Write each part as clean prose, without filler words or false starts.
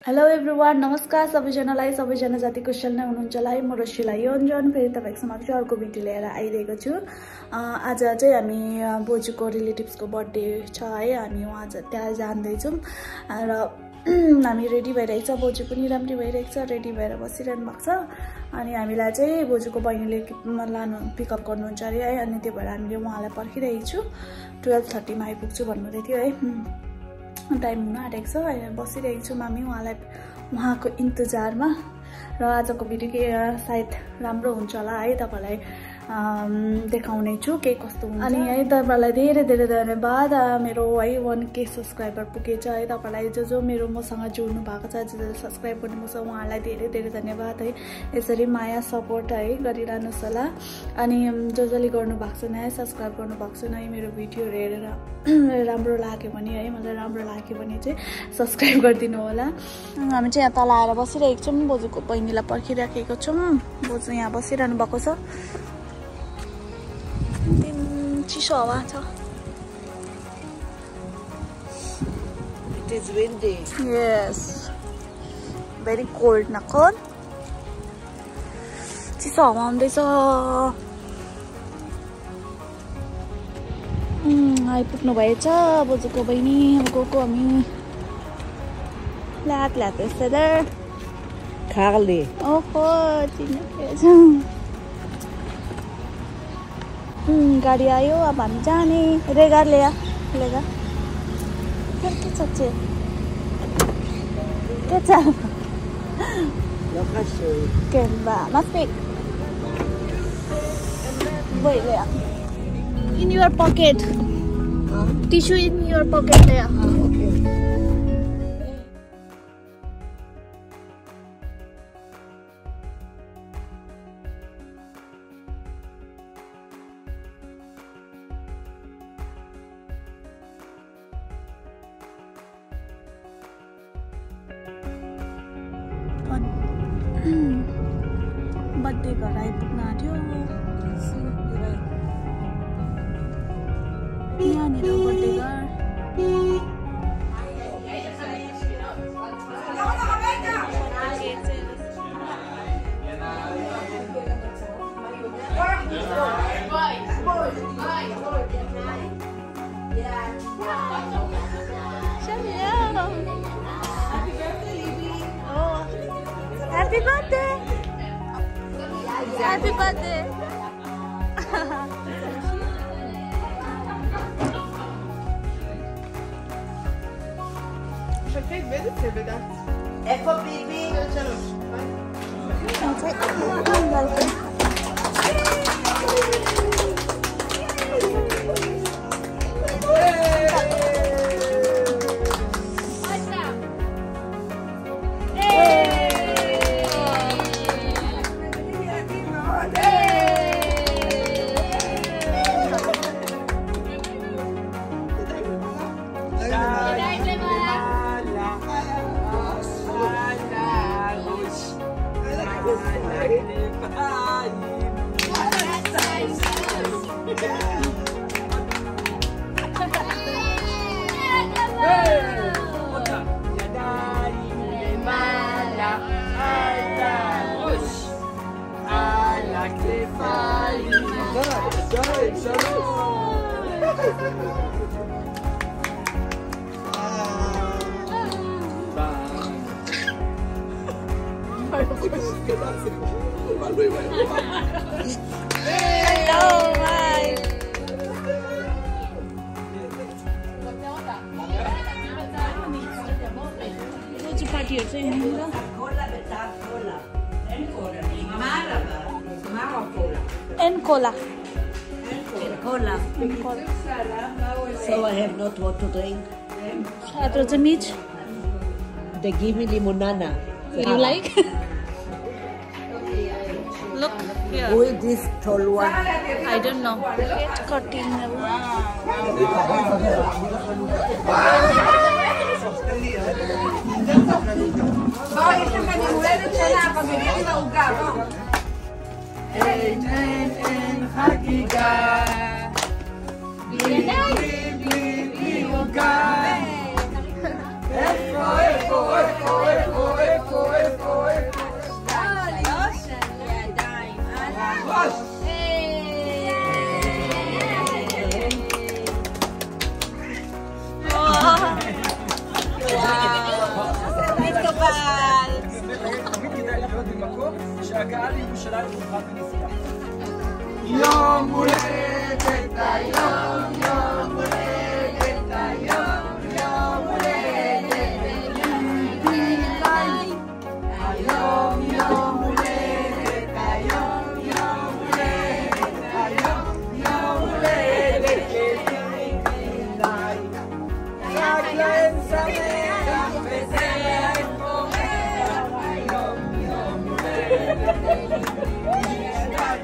Hello everyone, नमस्कार सबैजनालाई। सबैजना जति कुशल नै हुनुहुन्छ होला है। म रसिला योन्जन फेरि तपाईको समक्ष अर्को भिडियो लिएर आइरहेको छु। आज चाहिँ हामी बोजूको रिलेटिभ्सको बर्थडे छ है। हामी उहाँ त्यहाँ जाँदैछौँ र हामी रेडी भइरहेको छ। बोजू पनि राम्रै भइरहेको छ, रेडी भएर बसिरहनु भएको छ। अनि हामीलाई चाहिँ बोजूको बहिनीले पिकअप गर्नुहुन्छ अरे है। अनि त्यो भएर हामीले उहाँलाई पर्खिरहेको छु। 12:30 मा आइपुग्छु भन्नुहुँदै थियो है। टाइम हुन आँटेको छ, बसिरहेको छु मामी उहाँको इन्तजारमा। र आजको भिडियो के सायद राम्रो हुन्छ होला है, तपाईँलाई देखाउने छु के कस्तो हुन्छ। अनि है तपाईँलाई धेरै धेरै धन्यवाद। मेरो है 1K सब्सक्राइबर पुगेछ है। तपाईँलाई जो मेरो मसँग जोड्नु भएको छ, जो सब्सक्राइब गर्नु छ, उहाँलाई धेरै धेरै धन्यवाद है। यसरी माया सपोर्ट है गरिरहनुहोस् होला। अनि जसले गर्नु भएको छैन है, सब्सक्राइब गर्नु भएको छैन है, मेरो भिडियोहरू हेरेर राम्रो लाग्यो भने है, मलाई राम्रो लाग्यो भने चाहिँ सब्सक्राइब गरिदिनु होला। हामी चाहिँ यहाँ तल आएर बसिरहेको छौँ, बोजूको बहिनीलाई पर्खिराखेको छौँ। बोजू यहाँ बसिरहनु भएको छ। चिसो हावा छ। It is windy. Yes. Very cold nakon. चिसो हावा आउँदैछ। आइपुग्नु भएछ बोजूको बहिनी। गएको हामी ल्याक यसरी Carly. ओहो चिन्दैछ। गाडी आयो, अब हामी जाने। रेगा लेगा के छ के masuk wait Lea, in your pocket, tissue in your pocket Lea. Okay. Birthday घर आइपुग्न आँट्यो। यहाँनिर बर्थडे घर। Happy birthday! Happy birthday! Ecco Bibi. Hello, bye. Boju party चाहिँ यहाँनिर। And cola. So I have not what to drink. Meat. They give me limonana. You like? Look here. Who is this tall one? I don't know. Cutting. Echo, echo, echo, echo. הקהל לירושלים ובמיוחד בנסיעה. יום הולדת היום, יום הולדת היום, יום הולדת לירושלים. היום יום הולדת היום, יום הולדת היום, יום הולדת לירושלים. חג להם שמח וזרח פורח, היום יום הולדת לירושלים.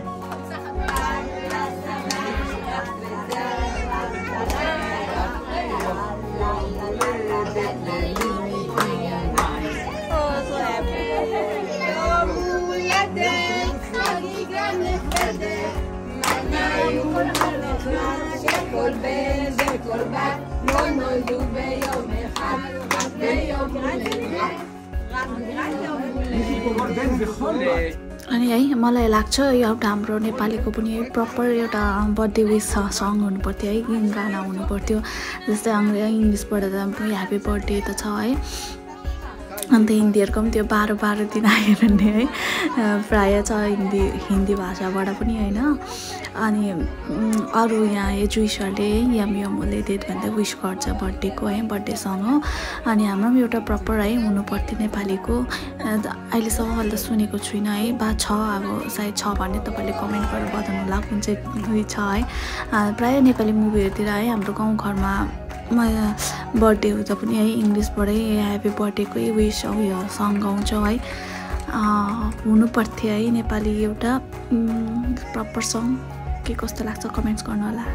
כל בן וכל בת לא נולדו ביום אחד, רק ביום הולדת, רק ביום הולדת. अनि है मलाई लाग्छ यो एउटा हाम्रो नेपालीको पनि proper एउटा बर्थडे विश सङ हुनुपर्थ्यो है, गाना हुनुपर्थ्यो। जस्तै इङ्ग्लिसबाट त ह्याप्पी बर्थडे त छ है, अन्त हिन्दीहरूको पनि त्यो 12 दिन आयो भने है प्रायः छ हिन्दी भाषाबाट पनि होइन। अनि अरू यहाँ जुइसहरूले यम यम हलिडे भन्दै विश गर्छ बर्थडेको है, बर्थडे सङ हो। अनि हाम्रो पनि एउटा प्रपर है हुनुपर्थ्यो नेपालीको। अहिलेसम्म मैले त सुनेको छुइनँ है, बा छ, अब सायद छ भने तपाईँले कमेन्ट गरेर बताउनु होला कुन चाहिँ छ है। प्रायः नेपाली मुभीहरूतिर है हाम्रो गाउँघरमा बर्थडे हुँदा पनि है इङ्ग्लिसबाटै ह्याप्पी बर्थडेकै विश उयो सङ गाउँछौँ है। हुनुपर्थ्यो है नेपाली एउटा प्रपर सङ। के कस्तो लाग्छ कमेन्ट्स गर्नु होला।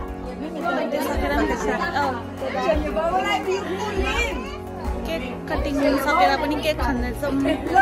केक कटिङ सकेर पनि केक खाँदैछौँ।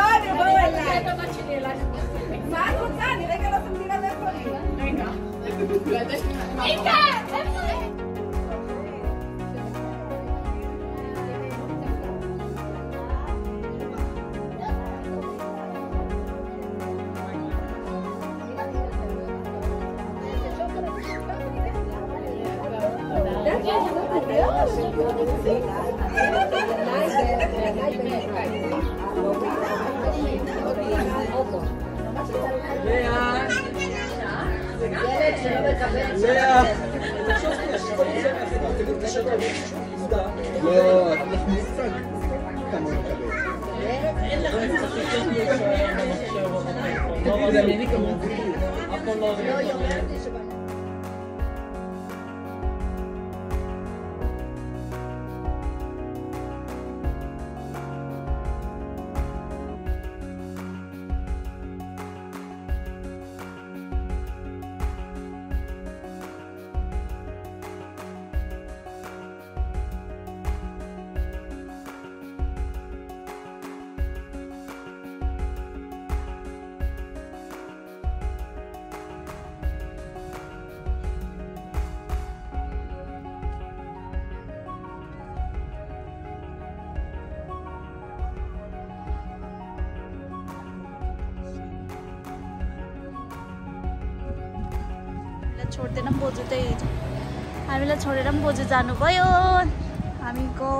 छोड्दैन बोजू चाहिँ हामीलाई छोडेर पनि बोजू जानुभयो। हामीको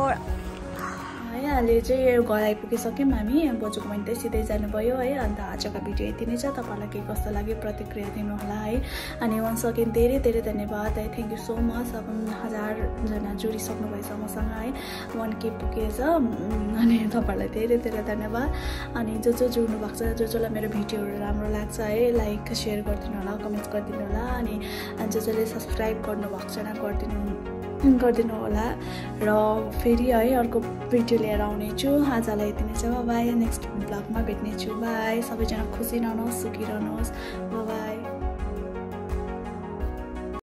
है अहिले चाहिँ घर आइपुगिसक्यौँ हामी, बोजूको मान्छे सिधै जानुभयो है। अन्त आजको भिडियो यति नै छ। तपाईँलाई के कस्तो लाग्यो प्रतिक्रिया दिनु होला है। अनि वन्स अगेन धेरै धेरै धन्यवाद है, थ्याङ्क यू सो मच। अब 1000जना जोडिसक्नु भएछ मसँग है, 1K पुगेछ। अनि तपाईँहरूलाई धेरै धेरै धन्यवाद। अनि जो जोड्नु भएको छ, जसलाई मेरो भिडियोहरू राम्रो लाग्छ है, लाइक सेयर गरिदिनु होला, कमेन्ट्स गरिदिनु होला। अनि जसले सब्सक्राइब गर्नुभएको छैन गरिदिनु होला। र फेरि है अर्को भिडियो लिएर आउनेछु। आजलाई यति नै छ, बाई। नेक्स्ट ब्लगमा भेट्नेछु, बाई। सबैजना खुसी रहनुहोस्, सुखी रहनुहोस्, बाई।